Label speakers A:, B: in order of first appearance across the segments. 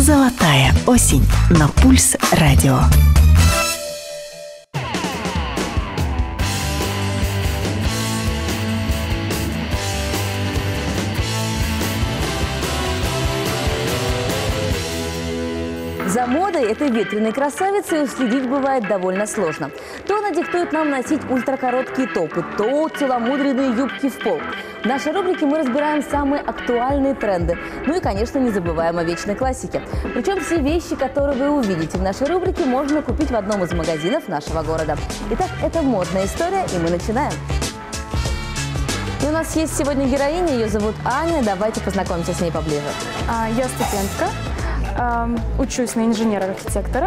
A: Золотая осень на Пульс радио.
B: За модой этой ветреной красавицы уследить бывает довольно сложно. То она диктует нам носить ультракороткие топы, то целомудренные юбки в пол. В нашей рубрике мы разбираем самые актуальные тренды. Ну и, конечно, не забываем о вечной классике. Причем все вещи, которые вы увидите в нашей рубрике, можно купить в одном из магазинов нашего города. Итак, это модная история, и мы начинаем. И у нас есть сегодня героиня, ее зовут Аня. Давайте познакомимся с ней поближе.
C: Я студентка. Учусь на инженера-архитектора.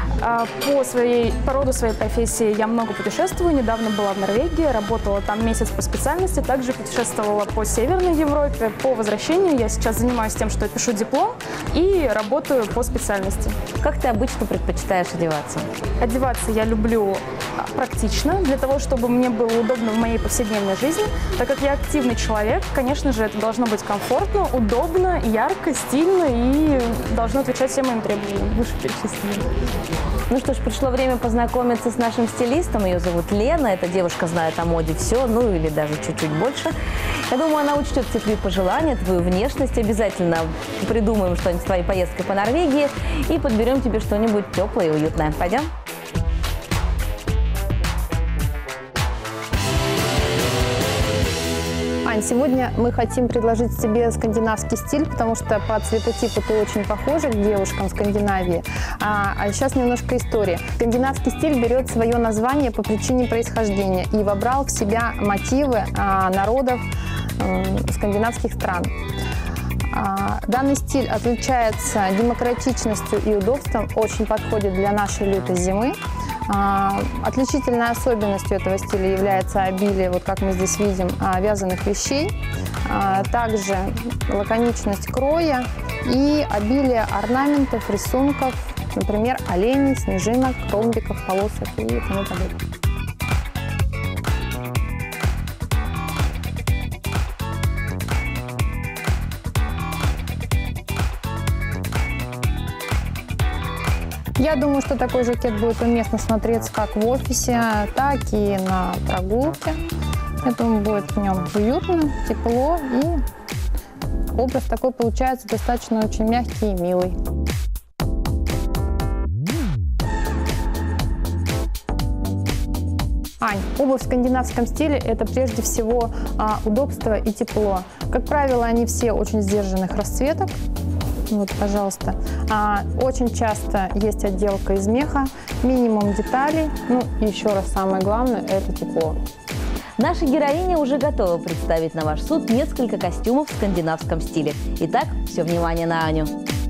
C: По роду своей профессии я много путешествую. Недавно была в Норвегии, работала там месяц по специальности. Также путешествовала по Северной Европе. По возвращению я сейчас занимаюсь тем, что пишу диплом и работаю по специальности.
B: Как ты обычно предпочитаешь одеваться?
C: Одеваться я люблю практично, для того, чтобы мне было удобно в моей повседневной жизни. Так как я активный человек, конечно же, это должно быть комфортно, удобно, ярко, стильно и должно отвечать всем моим требованиям, вышеперечисленным.
B: Ну что ж, пришло время познакомиться с нашим стилистом. Ее зовут Лена. Эта девушка знает о моде все, ну или даже чуть-чуть больше. Я думаю, она учтет все твои пожелания, твою внешность. Обязательно придумаем что-нибудь с твоей поездкой по Норвегии и подберем тебе что-нибудь теплое и уютное. Пойдем?
D: Ань, сегодня мы хотим предложить тебе скандинавский стиль, потому что по цветотипу ты очень похожа к девушкам Скандинавии. А сейчас немножко истории. Скандинавский стиль берет свое название по причине происхождения и вобрал в себя мотивы народов скандинавских стран. Данный стиль отличается демократичностью и удобством, очень подходит для нашей лютой зимы. Отличительной особенностью этого стиля является обилие, вот как мы здесь видим, вязаных вещей, также лаконичность кроя и обилие орнаментов, рисунков, например, оленей, снежинок, ромбиков, полосок и тому подобное. Я думаю, что такой жакет будет уместно смотреться как в офисе, так и на прогулке. Я думаю, будет в нем уютно, тепло, и образ такой получается достаточно очень мягкий и милый. Ань, обувь в скандинавском стиле – это прежде всего удобство и тепло. Как правило, они все очень сдержанных расцветок. Вот, пожалуйста. Очень часто есть отделка из меха, минимум деталей. Ну, и еще раз, самое главное – это тепло.
B: Наша героиня уже готова представить на ваш суд несколько костюмов в скандинавском стиле. Итак, все внимание на Аню.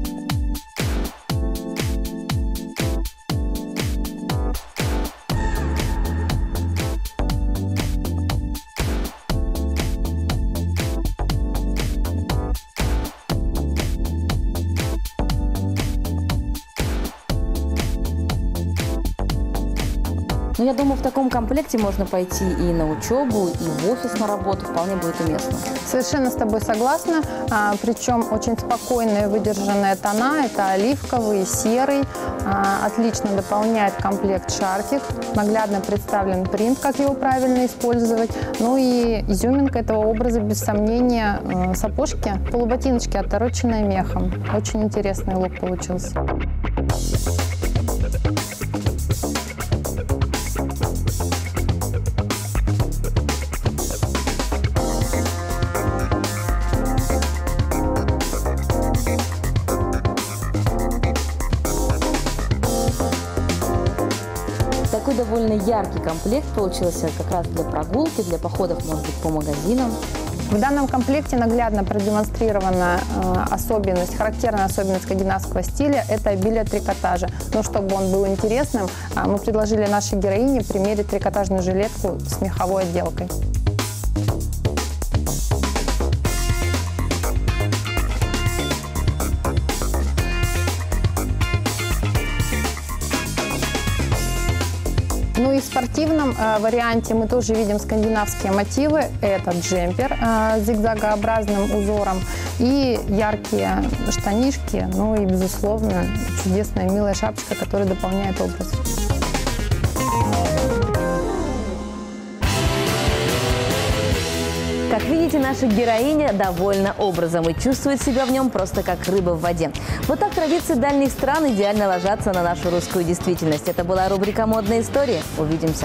B: Ну, я думаю, в таком комплекте можно пойти и на учебу, и в офис на работу. Вполне будет уместно.
D: Совершенно с тобой согласна. Причем очень спокойные, выдержанные тона. Это оливковый, серый. Отлично дополняет комплект шарфик. Наглядно представлен принт, как его правильно использовать. Ну и изюминка этого образа, без сомнения, сапожки, полуботиночки, отороченные мехом. Очень интересный лук получился.
B: Такой довольно яркий комплект получился как раз для прогулки, для походов, может быть, по магазинам.
D: В данном комплекте наглядно продемонстрирована характерная особенность скандинавского стиля – это обилие трикотажа. Но чтобы он был интересным, мы предложили нашей героине примерить трикотажную жилетку с меховой отделкой. Ну и спортивном варианте мы тоже видим скандинавские мотивы. Это джемпер с зигзагообразным узором и яркие штанишки, ну и, безусловно, чудесная милая шапочка, которая дополняет образ.
B: Как видите, наша героиня довольна образом и чувствует себя в нем просто как рыба в воде. Вот так традиции дальних стран идеально ложатся на нашу русскую действительность. Это была рубрика «Модные истории». Увидимся.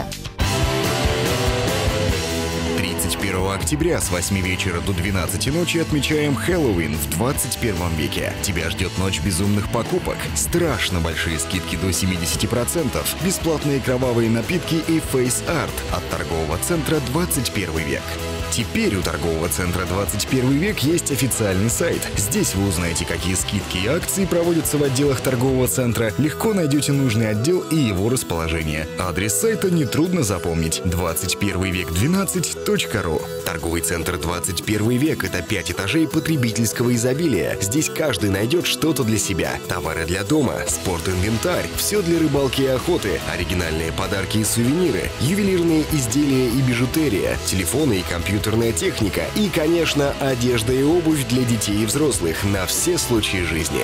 E: 31 октября с 8 вечера до 12 ночи отмечаем Хэллоуин в 21 веке. Тебя ждет ночь безумных покупок, страшно большие скидки до 70%, бесплатные кровавые напитки и фейс-арт от торгового центра «21 век». Теперь у торгового центра «21 век» есть официальный сайт. Здесь вы узнаете, какие скидки и акции проводятся в отделах торгового центра, легко найдете нужный отдел и его расположение. Адрес сайта нетрудно запомнить: 21век12.ру. Торговый центр «21 век» — это 5 этажей потребительского изобилия. Здесь каждый найдет что-то для себя. Товары для дома, спорт-инвентарь, все для рыбалки и охоты, оригинальные подарки и сувениры, ювелирные изделия и бижутерия, телефоны и компьютерная техника и, конечно, одежда и обувь для детей и взрослых на все случаи жизни.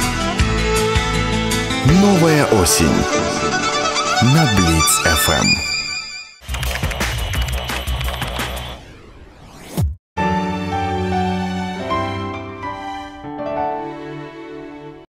F: Новая осень на Блиц FM.